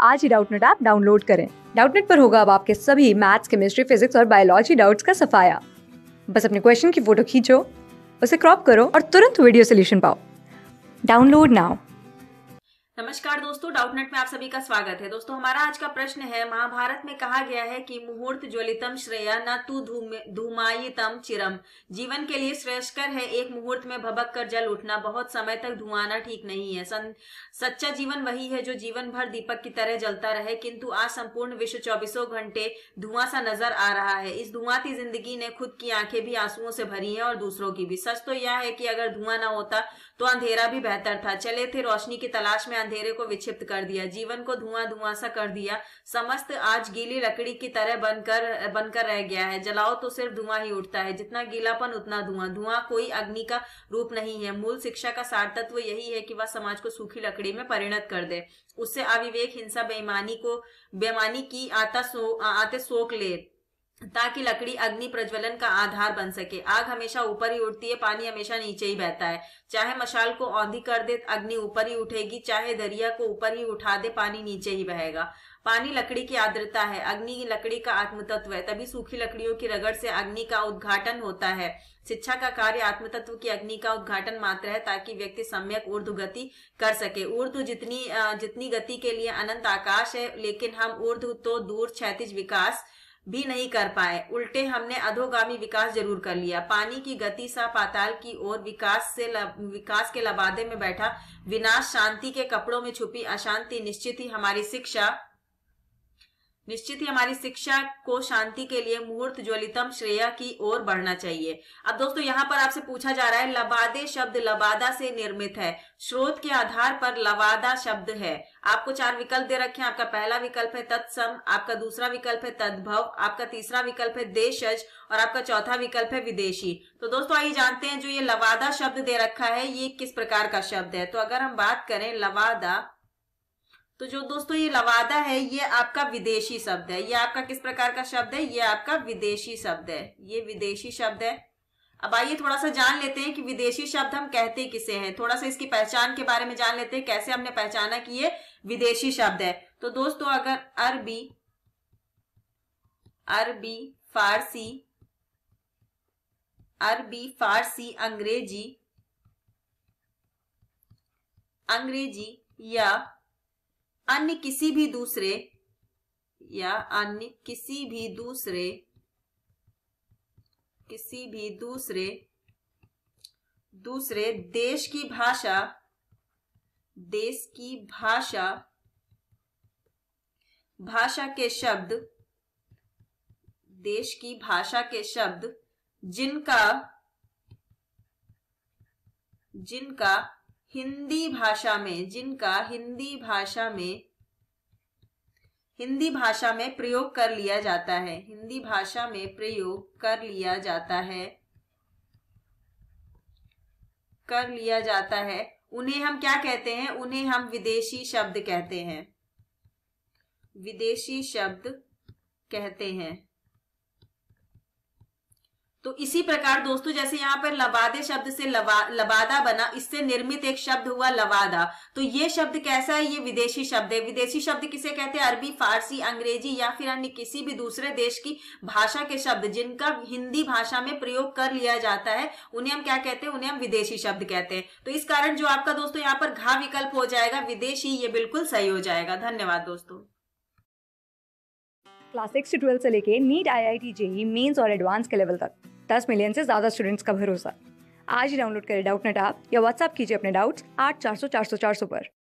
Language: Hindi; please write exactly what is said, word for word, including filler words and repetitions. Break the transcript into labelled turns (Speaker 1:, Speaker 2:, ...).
Speaker 1: आज ही डाउटनेट ऐप डाउनलोड करें। डाउटनेट पर होगा अब आपके सभी मैथ्स, केमिस्ट्री, फिजिक्स और बायोलॉजी डाउट्स का सफाया। बस अपने क्वेश्चन की फोटो खींचो, उसे क्रॉप करो और तुरंत वीडियो सोल्यूशन पाओ। Download now.
Speaker 2: नमस्कार दोस्तों, डाउटनेट में आप सभी का स्वागत है। दोस्तों, हमारा आज का प्रश्न है, महाभारत में कहा गया है कि मुहूर्त ज्वलितम श्रेया न तू धूमायितम चिरम। जीवन के लिए श्रेयस्कर है एक मुहूर्त में भबक कर जल उठना, बहुत समय तक धुआंना ठीक नहीं है। सच्चा जीवन वही है जो जीवन भर दीपक की तरह जलता रहे, किंतु आज संपूर्ण विश्व चौबीसों घंटे धुआं सा नजर आ रहा है। इस धुआंती जिंदगी ने खुद की आंखें भी आंसुओं से भरी हैं और दूसरों की भी। सच तो यह है कि अगर धुआं न होता तो अंधेरा भी बेहतर था। चले थे रोशनी की तलाश में, अंधेरे को विक्षिप्त कर दिया, जीवन को धुआं धुआं सा कर दिया। समस्त आज गीली लकड़ी की तरह बनकर बनकर रह गया है। जलाओ तो सिर्फ धुआं ही उठता है, जितना गीलापन उतना धुआं। धुआं कोई अग्नि का रूप नहीं है। मूल शिक्षा का सार तत्व यही है कि वह समाज को सूखी लकड़ी में परिणत कर दे, उससे अविवेक, हिंसा, बेईमानी को बेईमानी की आता सो आते सोख ले, ताकि लकड़ी अग्नि प्रज्वलन का आधार बन सके। आग हमेशा ऊपर ही उठती है, पानी हमेशा नीचे ही बहता है। चाहे मशाल को औंधी कर दे, अग्नि ऊपर ही उठेगी, चाहे दरिया को ऊपर ही उठा दे, पानी नीचे ही बहेगा। पानी लकड़ी की आर्द्रता है, अग्नि की लकड़ी का आत्मतत्व है, तभी सूखी लकड़ियों की रगड़ से अग्नि का उद्घाटन होता है। शिक्षा का कार्य आत्मतत्व की अग्नि का उद्घाटन मात्र है, ताकि व्यक्ति सम्यक ऊर्ध्व गति कर सके। ऊर्ध्व जितनी जितनी गति के लिए अनंत आकाश है, लेकिन हम ऊर्ध्व तो दूर क्षैतिज विकास भी नहीं कर पाए, उल्टे हमने अधोगामी विकास जरूर कर लिया। पानी की गति सा पाताल की ओर, विकास से लब, विकास के लबादे में बैठा विनाश, शांति के कपड़ों में छुपी अशांति। निश्चित ही हमारी शिक्षा निश्चित ही हमारी शिक्षा को शांति के लिए मुहूर्त ज्वलितम श्रेया की ओर बढ़ना चाहिए। अब दोस्तों, यहाँ पर आपसे पूछा जा रहा है, लबादे शब्द लबादा से निर्मित है, स्रोत के आधार पर लबादा शब्द है। आपको चार विकल्प दे रखे हैं। आपका पहला विकल्प है तत्सम, आपका दूसरा विकल्प है तद्भव, आपका तीसरा विकल्प है देशज और आपका चौथा विकल्प है विदेशी। तो दोस्तों, आइए जानते हैं जो ये लबादा शब्द दे रखा है ये किस प्रकार का शब्द है। तो अगर हम बात करें लबादा, तो जो दोस्तों ये लवादा है ये आपका विदेशी शब्द है। ये आपका किस प्रकार का शब्द है? ये आपका विदेशी शब्द है। ये विदेशी शब्द है। अब आइए थोड़ा सा जान लेते हैं कि विदेशी शब्द हम कहते किसे हैं। थोड़ा सा इसकी पहचान के बारे में जान लेते हैं, कैसे हमने पहचाना कि ये विदेशी शब्द है। तो दोस्तों, अगर अरबी अरबी फारसी अरबी फारसी अंग्रेजी अंग्रेजी या अन्य किसी भी दूसरे या अन्य किसी भी दूसरे किसी भी दूसरे दूसरे देश की भाषा देश की भाषा भाषा के शब्द देश की भाषा के शब्द जिनका जिनका हिंदी भाषा में जिनका हिंदी भाषा में हिंदी भाषा में प्रयोग कर लिया जाता है हिंदी भाषा में प्रयोग कर लिया जाता है कर लिया जाता है उन्हें हम क्या कहते हैं? उन्हें हम विदेशी शब्द कहते हैं विदेशी शब्द कहते हैं। तो इसी प्रकार दोस्तों, जैसे यहाँ पर लबादे शब्द से लबा, लबादा बना, इससे निर्मित एक शब्द हुआ लवादा। तो ये शब्द कैसा है? ये विदेशी शब्द है। विदेशी शब्द किसे कहते हैं? अरबी, फारसी, अंग्रेजी या फिर अन्य किसी भी दूसरे देश की भाषा के शब्द जिनका हिंदी भाषा में प्रयोग कर लिया जाता है, उन्हें हम क्या कहते हैं? उन्हें हम विदेशी शब्द कहते हैं। तो इस कारण जो आपका दोस्तों यहाँ पर घा विकल्प हो जाएगा, विदेशी, ये बिल्कुल सही हो जाएगा। धन्यवाद दोस्तों।
Speaker 1: क्लास सिक्स से ट्वेल्थ से लेके NEET, I I T, JEE mains और एडवांस के लेवल तक दस मिलियन से ज्यादा स्टूडेंट्स का भरोसा। आज ही डाउनलोड करें डाउटनेट ऐप या व्हाट्सएप कीजिए अपने डाउट्स आठ चार सौ चार सौ चार सौ पर।